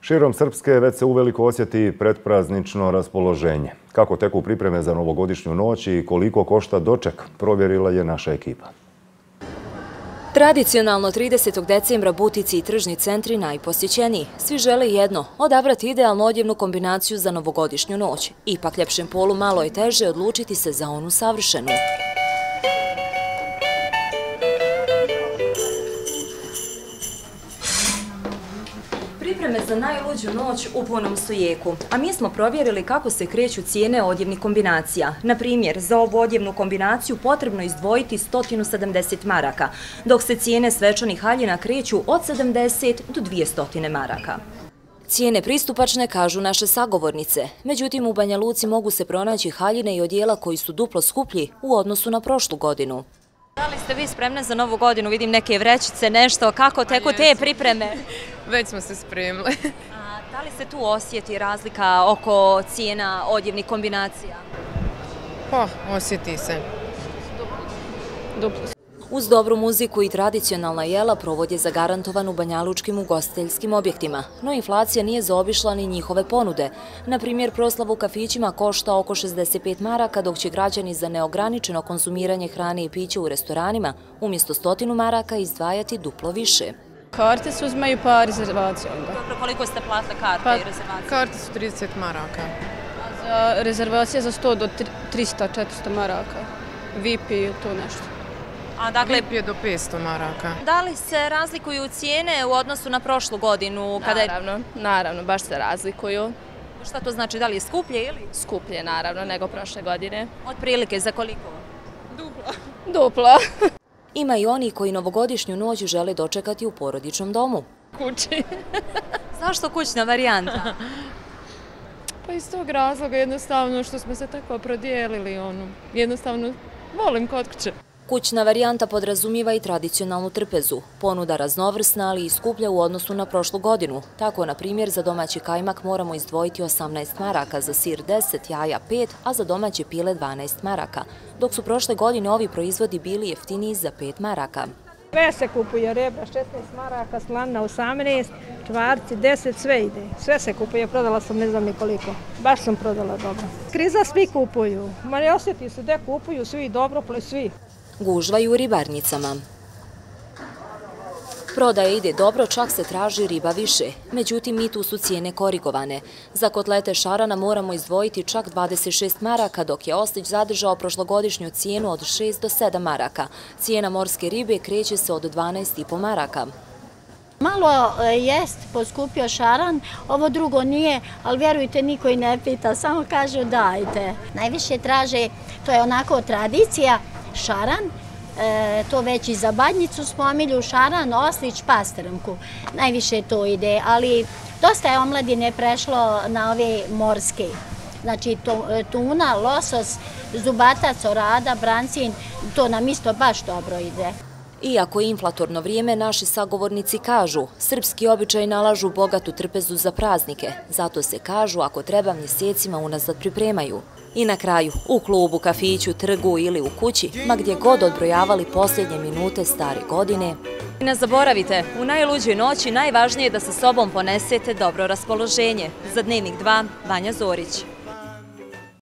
Širom Srpske već se uveliko osjeti predpraznično raspoloženje. Kako teku pripreme za novogodišnju noć i koliko košta doček, provjerila je naša ekipa. Tradicionalno 30. decembra butici i tržni centri najposjećeniji. Svi žele jedno, odabrati idealnu odjevnu kombinaciju za novogodišnju noć. Ipak ljepšem polu malo je teže odlučiti se za onu savršenu. Pripreme za najluđu noć u punom su jeku, a mi smo provjerili kako se kreću cijene odjevnih kombinacija. Na primjer, za ovu odjevnu kombinaciju potrebno izdvojiti 170 maraka, dok se cijene svečanih haljina kreću od 70 do 200 maraka. Cijene pristupačne, kažu naše sagovornice. Međutim, u Banja Luci mogu se pronaći haljine i odjela koji su duplo skuplji u odnosu na prošlu godinu. Da li ste vi spremne za novu godinu? Vidim neke vrećice, nešto. Kako teku te pripreme? Već smo se spremili. Da li se tu osjeti razlika oko cijena odjevnih kombinacija? Pa, osjeti se. Duplo. Uz dobru muziku i tradicionalna jela provod je zagarantovan u banjalučkim ugostiteljskim objektima, no inflacija nije zaobišla ni njihove ponude. Na primjer, proslava u kafićima košta oko 65 maraka, dok će građani za neograničeno konzumiranje hrane i pića u restoranima umjesto 100 maraka izdvajati duplo više. Karte se uzmaju pa rezervacija onda. Dobro, koliko ste platili karte i rezervacije? Karte su 30 maraka. Za rezervacije za 100 do 300-400 maraka. VIP i to nešto. VIP je do 500 maraka. Da li se razlikuju cijene u odnosu na prošlu godinu? Naravno, baš se razlikuju. Šta to znači, da li je skuplje ili? Skuplje, naravno, nego prošle godine. Otprilike, za koliko? Duplo. Ima i oni koji novogodišnju noć žele dočekati u porodičnom domu. Kući. Zašto kućna varijanta? Pa iz tog razloga jednostavno što smo se tako opredijelili, jednostavno volim kod kuće. Kućna varijanta podrazumijeva i tradicionalnu trpezu. Ponuda raznovrsna, ali i skuplja u odnosu na prošlu godinu. Tako, na primjer, za domaći kajmak moramo izdvojiti 18 maraka, za sir 10, jaja 5, a za domaće pile 12 maraka. Dok su prošle godine ovi proizvodi bili jeftiniji za 5 maraka. Sve se kupuje, rebra 16 maraka, slanina 18, čvarci 10, sve ide. Sve se kupuje, prodala sam ne znam ni koliko. Baš sam prodala dobro. Kriza svi kupuju. Ma ne osjeti se da kupuju svi dobro, svi. Gužva i u ribarnicama. Prodaja ide dobro, čak se traži riba više. Međutim, i tu su cijene korigovane. Za kotlete šarana moramo izdvojiti čak 26 maraka, dok je Ostić zadržao prošlogodišnju cijenu od 6 do 7 maraka. Cijena morske ribe kreće se od 12,5 maraka. Malo jest poskupio šaran, ovo drugo nije, ali vjerujte, niko i ne pita, samo kažu dajte. Najviše traže, to je onako tradicija, šaran, to već i za badnjicu spominju, šaran, oslić, pastrnku. Najviše to ide, ali dosta je omladine prešlo na ove morske. Znači tuna, losos, zubatac, orada, brancin, to nam isto baš dobro ide. Iako je inflatorno vrijeme, naši sagovornici kažu, srpski običaj nalažu bogatu trpezu za praznike. Zato se kažu, ako treba, mjesecima unazad pripremaju. I na kraju, u klubu, kafiću, trgu ili u kući, ma gdje god odbrojavali posljednje minute stare godine. I ne zaboravite, u najluđoj noći najvažnije je da sa sobom ponesete dobro raspoloženje. Za Dnevnik 2, Vanja Zorić.